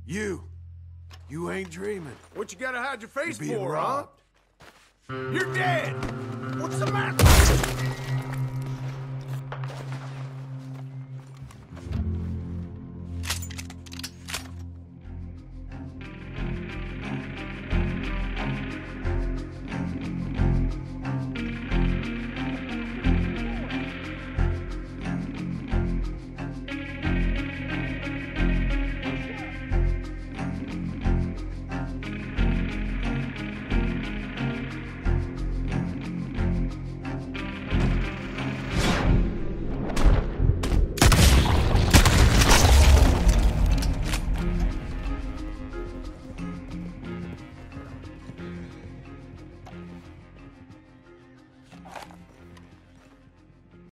You ain't dreaming. What you gotta hide your face You're being for, robbed. huh? You're dead! What's the matter?